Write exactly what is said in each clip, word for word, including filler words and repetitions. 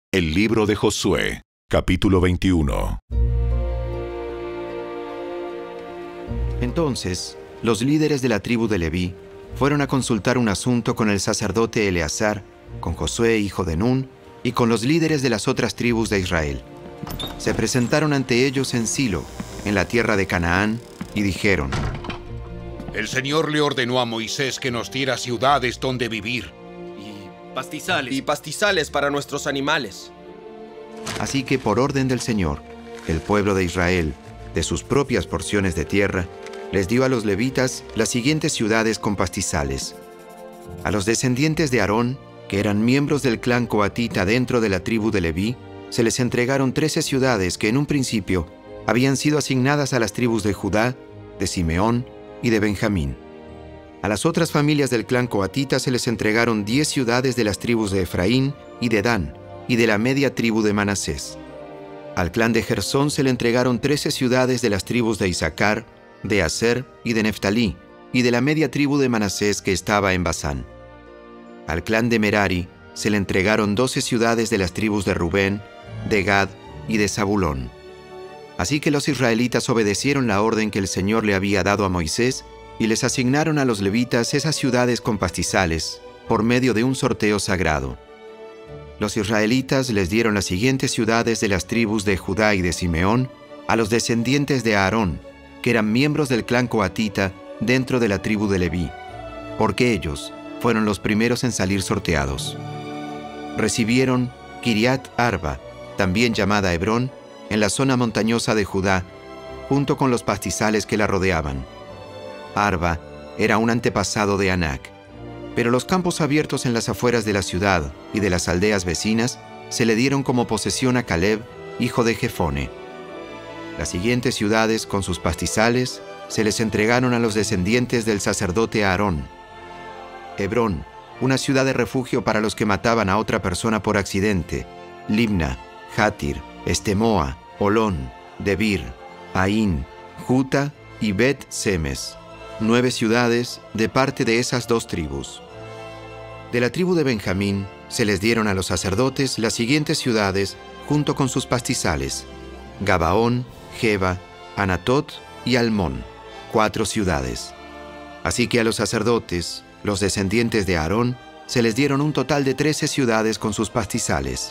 El libro de Josué, capítulo veintiuno. Entonces, los líderes de la tribu de Leví fueron a consultar un asunto con el sacerdote Eleazar, con Josué, hijo de Nun, y con los líderes de las otras tribus de Israel. Se presentaron ante ellos en Silo, en la tierra de Canaán, y dijeron: El Señor le ordenó a Moisés que nos diera ciudades donde vivir. Y pastizales. Y pastizales para nuestros animales. Así que por orden del Señor, el pueblo de Israel, de sus propias porciones de tierra, les dio a los levitas las siguientes ciudades con pastizales. A los descendientes de Aarón, que eran miembros del clan coatita dentro de la tribu de Leví, se les entregaron trece ciudades que en un principio habían sido asignadas a las tribus de Judá, de Simeón y de Benjamín. A las otras familias del clan coatita se les entregaron diez ciudades de las tribus de Efraín y de Dan, y de la media tribu de Manasés. Al clan de Gersón se le entregaron trece ciudades de las tribus de Isaacar, de Aser y de Neftalí, y de la media tribu de Manasés que estaba en Basán. Al clan de Merari se le entregaron doce ciudades de las tribus de Rubén, de Gad y de Zabulón. Así que los israelitas obedecieron la orden que el Señor le había dado a Moisés y les asignaron a los levitas esas ciudades con pastizales por medio de un sorteo sagrado. Los israelitas les dieron las siguientes ciudades de las tribus de Judá y de Simeón a los descendientes de Aarón, que eran miembros del clan coatita dentro de la tribu de Leví, porque ellos fueron los primeros en salir sorteados. Recibieron Kiriat Arba, también llamada Hebrón, en la zona montañosa de Judá, junto con los pastizales que la rodeaban. Arba era un antepasado de Anac, pero los campos abiertos en las afueras de la ciudad y de las aldeas vecinas se le dieron como posesión a Caleb, hijo de Jefone. Las siguientes ciudades con sus pastizales se les entregaron a los descendientes del sacerdote Aarón. Hebrón, una ciudad de refugio para los que mataban a otra persona por accidente. Libna, Játir, Estemoa, Olón, Debir, Aín, Juta y Bet-Semes. Nueve ciudades de parte de esas dos tribus. De la tribu de Benjamín se les dieron a los sacerdotes las siguientes ciudades junto con sus pastizales: Gabaón, Geba, Anatot y Almón, cuatro ciudades. Así que a los sacerdotes, los descendientes de Aarón, se les dieron un total de trece ciudades con sus pastizales.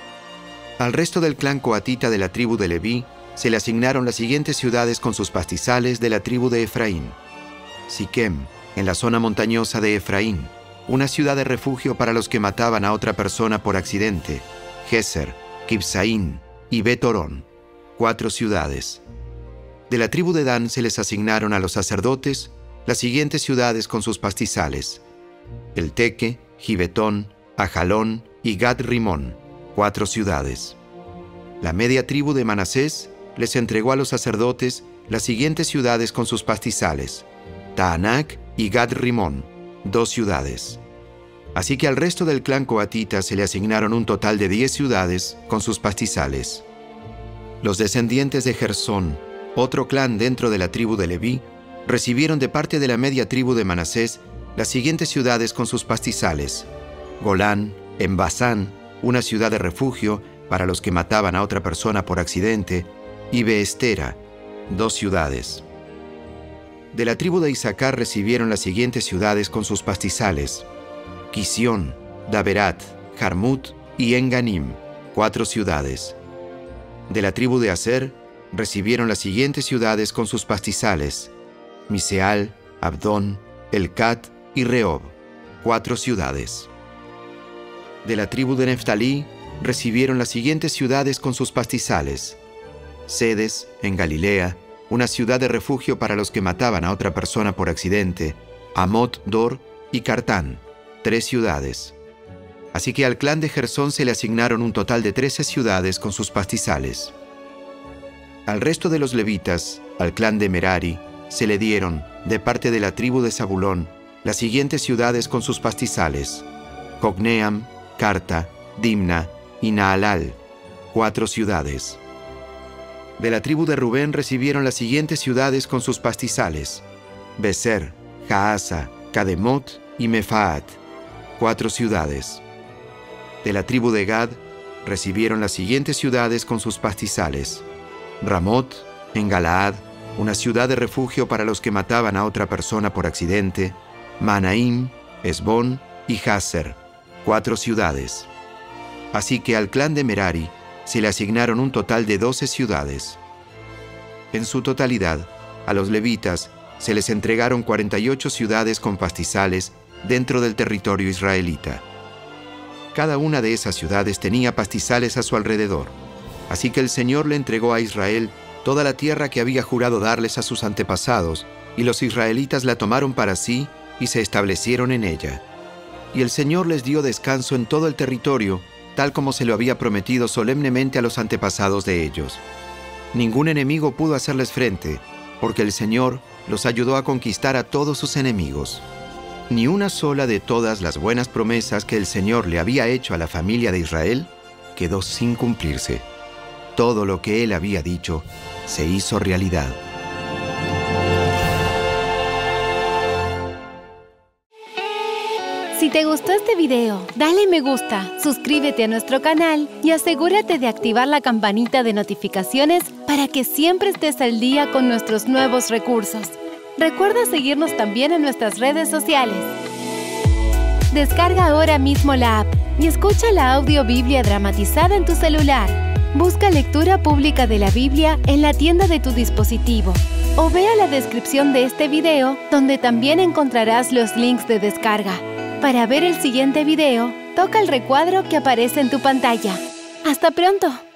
Al resto del clan coatita de la tribu de Leví se le asignaron las siguientes ciudades con sus pastizales de la tribu de Efraín: Siquem, en la zona montañosa de Efraín, una ciudad de refugio para los que mataban a otra persona por accidente. Geser, Kibsaín y Bet-Horón, cuatro ciudades. De la tribu de Dan se les asignaron a los sacerdotes las siguientes ciudades con sus pastizales: El Teque, Gibetón, Ajalón y Gad-Rimón, cuatro ciudades. La media tribu de Manasés les entregó a los sacerdotes las siguientes ciudades con sus pastizales: Taanac y Gad-Rimón, dos ciudades. Así que al resto del clan coatita se le asignaron un total de diez ciudades con sus pastizales. Los descendientes de Gersón, otro clan dentro de la tribu de Leví, recibieron de parte de la media tribu de Manasés las siguientes ciudades con sus pastizales: Golán, en Basán, una ciudad de refugio para los que mataban a otra persona por accidente, y Beestera, dos ciudades. De la tribu de Isaacar recibieron las siguientes ciudades con sus pastizales: Quisión, Daberat, Jarmut y Enganim, cuatro ciudades. De la tribu de Aser recibieron las siguientes ciudades con sus pastizales: Miseal, Abdón, Elcat y Rehob, cuatro ciudades. De la tribu de Neftalí recibieron las siguientes ciudades con sus pastizales: Sedes, en Galilea, una ciudad de refugio para los que mataban a otra persona por accidente, Amot Dor y Cartán, tres ciudades. Así que al clan de Gersón se le asignaron un total de trece ciudades con sus pastizales. Al resto de los levitas, al clan de Merari, se le dieron, de parte de la tribu de Zabulón, las siguientes ciudades con sus pastizales: Jocneam, Carta, Dimna y Naalal, cuatro ciudades. De la tribu de Rubén recibieron las siguientes ciudades con sus pastizales: Beser, Jaasa, Cademot y Mefaat, cuatro ciudades. De la tribu de Gad recibieron las siguientes ciudades con sus pastizales: Ramot, en Galaad, una ciudad de refugio para los que mataban a otra persona por accidente; Manaim, Esbón y Jazer, cuatro ciudades. Así que al clan de Merari se le asignaron un total de doce ciudades. En su totalidad, a los levitas se les entregaron cuarenta y ocho ciudades con pastizales dentro del territorio israelita. Cada una de esas ciudades tenía pastizales a su alrededor. Así que el Señor le entregó a Israel toda la tierra que había jurado darles a sus antepasados, y los israelitas la tomaron para sí y se establecieron en ella. Y el Señor les dio descanso en todo el territorio, tal como se lo había prometido solemnemente a los antepasados de ellos. Ningún enemigo pudo hacerles frente, porque el Señor los ayudó a conquistar a todos sus enemigos. Ni una sola de todas las buenas promesas que el Señor le había hecho a la familia de Israel quedó sin cumplirse. Todo lo que Él había dicho se hizo realidad. Si te gustó este video, dale me gusta, suscríbete a nuestro canal y asegúrate de activar la campanita de notificaciones para que siempre estés al día con nuestros nuevos recursos. Recuerda seguirnos también en nuestras redes sociales. Descarga ahora mismo la app y escucha la audio Biblia dramatizada en tu celular. Busca lectura pública de la Biblia en la tienda de tu dispositivo o vea la descripción de este video, donde también encontrarás los links de descarga. Para ver el siguiente video, toca el recuadro que aparece en tu pantalla. ¡Hasta pronto!